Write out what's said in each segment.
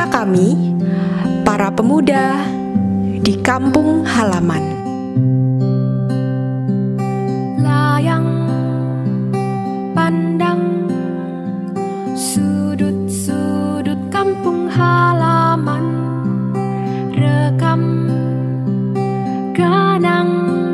kami, para pemuda di kampung halaman. Layang pandang sudut-sudut kampung halaman, rekam kenang,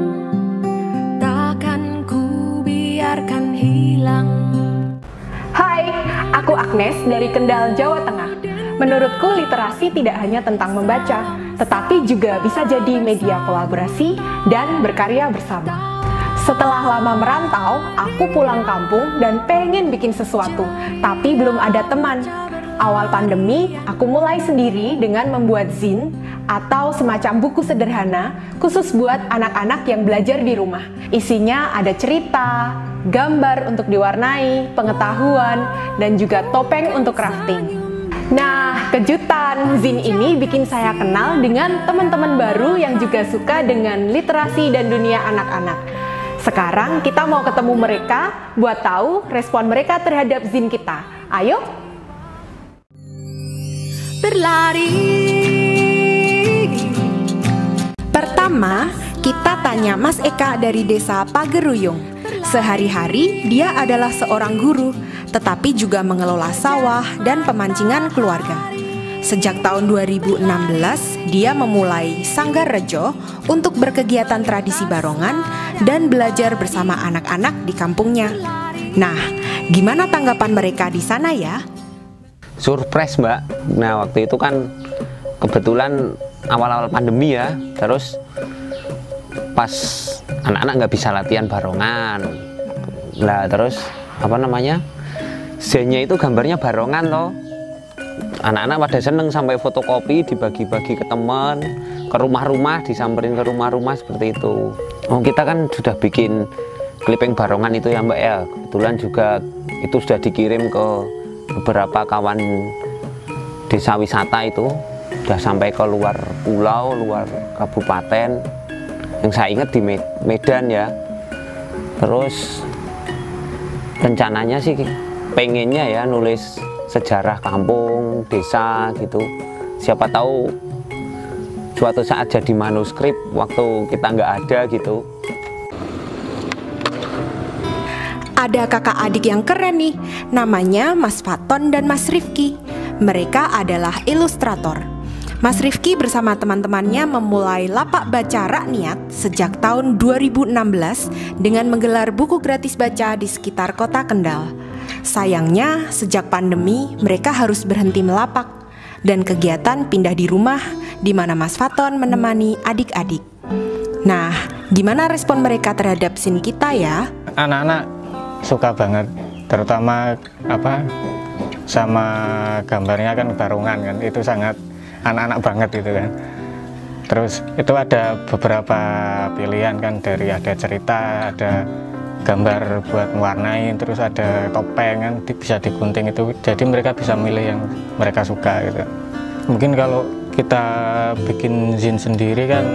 takkan ku biarkan hilang. Hai, aku Agnes dari Kendal, Jawa Tengah. Menurutku literasi tidak hanya tentang membaca, tetapi juga bisa jadi media kolaborasi dan berkarya bersama. Setelah lama merantau, aku pulang kampung dan pengen bikin sesuatu, tapi belum ada teman. Awal pandemi, aku mulai sendiri dengan membuat zin atau semacam buku sederhana khusus buat anak-anak yang belajar di rumah. Isinya ada cerita, gambar untuk diwarnai, pengetahuan, dan juga topeng untuk crafting. Nah, kejutan, zin ini bikin saya kenal dengan teman-teman baru yang juga suka dengan literasi dan dunia anak-anak. Sekarang kita mau ketemu mereka buat tahu respon mereka terhadap zin kita. Ayo! Berlari. Pertama, kita tanya Mas Eka dari desa Pageruyung. Sehari-hari dia adalah seorang guru, tetapi juga mengelola sawah dan pemancingan keluarga. Sejak tahun 2016, dia memulai Sanggar Rejo untuk berkegiatan tradisi barongan dan belajar bersama anak-anak di kampungnya. Nah, gimana tanggapan mereka di sana ya? Surprise, Mbak. Nah, waktu itu kan kebetulan awal-awal pandemi ya, terus pas anak-anak nggak bisa latihan barongan. Nah, terus apa namanya? Zennya itu gambarnya barongan toh. Anak-anak pada seneng sampai fotokopi dibagi-bagi ke teman, ke rumah-rumah, disamperin ke rumah-rumah seperti itu. Oh, kita kan sudah bikin clipping barongan itu ya, Mbak ya. Kebetulan juga itu sudah dikirim ke beberapa kawan desa wisata itu, sudah sampai ke luar pulau, luar kabupaten. Yang saya ingat di Medan ya. Terus rencananya sih pengennya ya nulis sejarah kampung, desa gitu. Siapa tahu suatu saat jadi manuskrip waktu kita nggak ada gitu. Ada kakak adik yang keren nih, namanya Mas Faton dan Mas Rifki. Mereka adalah ilustrator. Mas Rifki bersama teman-temannya memulai lapak baca Rakyat sejak tahun 2016 dengan menggelar buku gratis baca di sekitar kota Kendal. Sayangnya, sejak pandemi mereka harus berhenti melapak dan kegiatan pindah di rumah di mana Mas Faton menemani adik-adik. Nah, gimana respon mereka terhadap zin kita ya? Anak-anak suka banget, terutama sama gambarnya kan barongan kan, itu sangat anak-anak banget gitu kan. Terus itu ada beberapa pilihan kan, dari ada cerita, ada gambar buat mewarnai, terus ada topeng kan, bisa digunting itu. Jadi mereka bisa milih yang mereka suka gitu. Mungkin kalau kita bikin zin sendiri kan,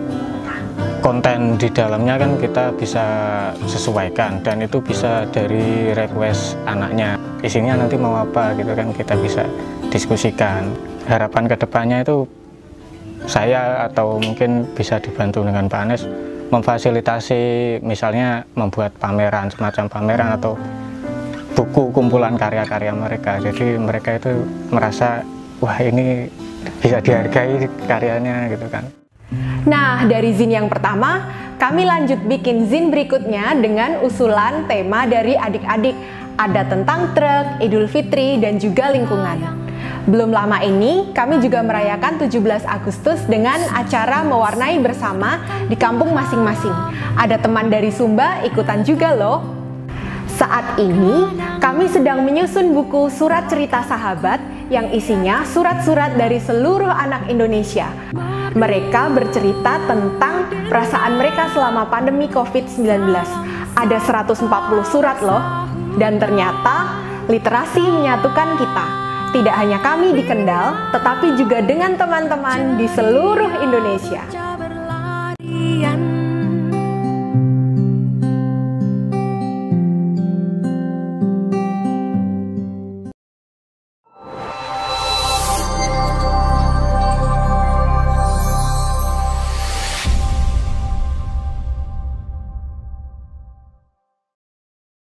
konten di dalamnya kan kita bisa sesuaikan, dan itu bisa dari request anaknya. Isinya nanti mau apa gitu kan, kita bisa diskusikan. Harapan kedepannya itu saya atau mungkin bisa dibantu dengan Pak Anies memfasilitasi, misalnya membuat pameran, semacam pameran atau buku kumpulan karya-karya mereka. Jadi mereka itu merasa wah ini bisa dihargai karyanya gitu kan. Nah, dari zin yang pertama, kami lanjut bikin zin berikutnya dengan usulan tema dari adik-adik. Ada tentang truk, Idul Fitri, dan juga lingkungan. Belum lama ini, kami juga merayakan 17 Agustus dengan acara mewarnai bersama di kampung masing-masing. Ada teman dari Sumba ikutan juga loh. Saat ini, kami sedang menyusun buku Surat Cerita Sahabat yang isinya surat-surat dari seluruh anak Indonesia. Mereka bercerita tentang perasaan mereka selama pandemi COVID-19. Ada 140 surat loh. Dan ternyata, literasi menyatukan kita. Tidak hanya kami di Kendal, tetapi juga dengan teman-teman di seluruh Indonesia.